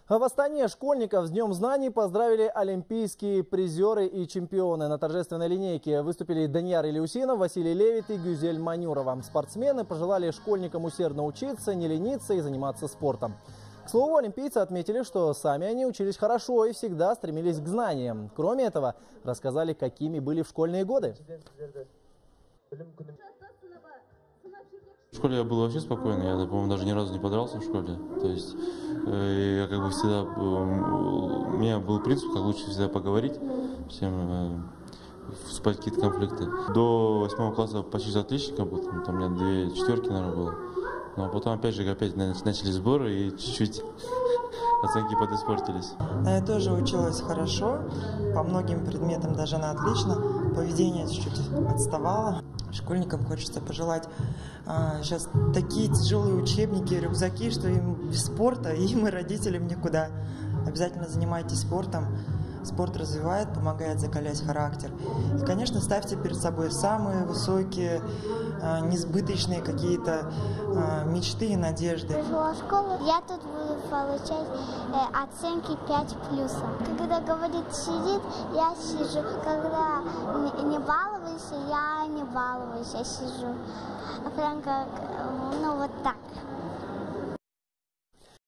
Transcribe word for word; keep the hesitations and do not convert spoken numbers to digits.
В Астане школьников с Днем знаний поздравили олимпийские призеры и чемпионы. На торжественной линейке выступили Данияр Илюсинов, Василий Левит и Гюзель Манюрова. Спортсмены пожелали школьникам усердно учиться, не лениться и заниматься спортом. К слову, олимпийцы отметили, что сами они учились хорошо и всегда стремились к знаниям. Кроме этого, рассказали, какими были в школьные годы. В школе я был вообще спокойный, я, по-моему, даже ни разу не подрался в школе. То есть э, я как бы всегда, э, у меня был принцип, как лучше всегда поговорить, чем э, вступать в какие-то конфликты. До восьмого класса почти отличником был, там, там у меня две четверки, наверное, было. Но потом опять же опять начали сборы и чуть-чуть оценки подиспортились. Я тоже училась хорошо, по многим предметам даже на отлично, поведение чуть-чуть отставало. Школьникам хочется пожелать а, сейчас такие тяжелые учебники, рюкзаки, что им без спорта, им и родителям никуда. Обязательно занимайтесь спортом. Спорт развивает, помогает закалять характер. И, конечно, ставьте перед собой самые высокие, а, несбыточные какие-то а, мечты и надежды. Пришла в школу, я тут буду получать э, оценки пять плюсом. Когда говорит сидит, я сижу. Когда не балуйся, я не балуюсь, я сижу. Прям как, ну вот так.